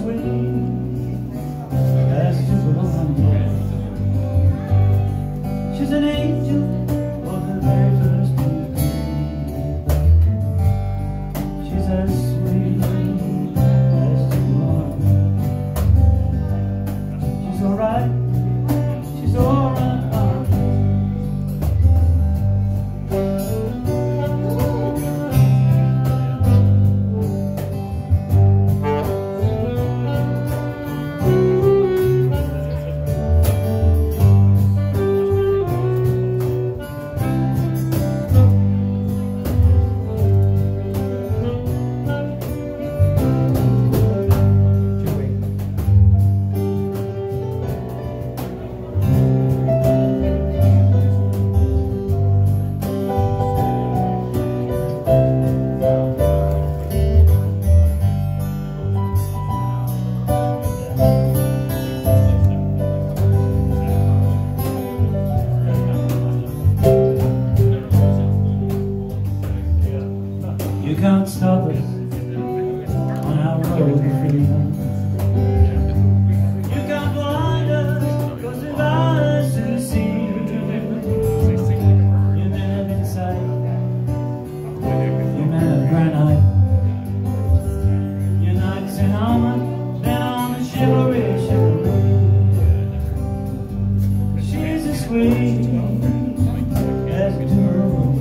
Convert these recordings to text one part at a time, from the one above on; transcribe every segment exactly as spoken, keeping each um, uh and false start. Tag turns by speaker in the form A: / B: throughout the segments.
A: sweet as Jupiter honey. She's an angel of the very first degree. She's as sweet as Jupiter honey. She's alright, she's alright. You can't stop us on our road to freedom. You can't blind us, cause we've eyes to see. You men of insight, you men of granite, your knights in armor, down the chivalry, chivalry. She's as sweet as Jupiter.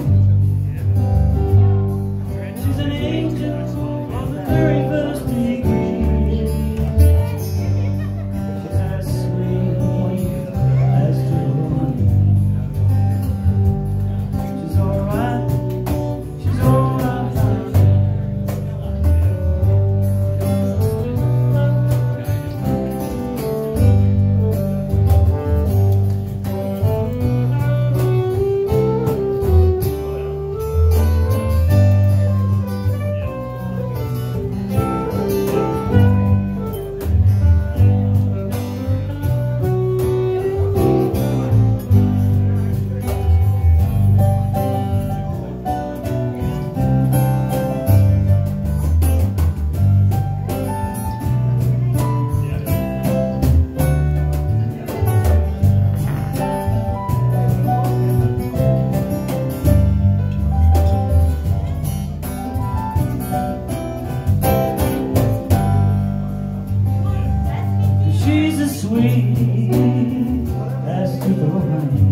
A: She's as sweet as Jupiter honey.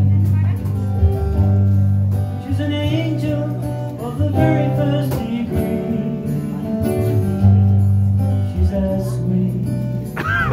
A: She's an angel of the very first degree. She's as sweet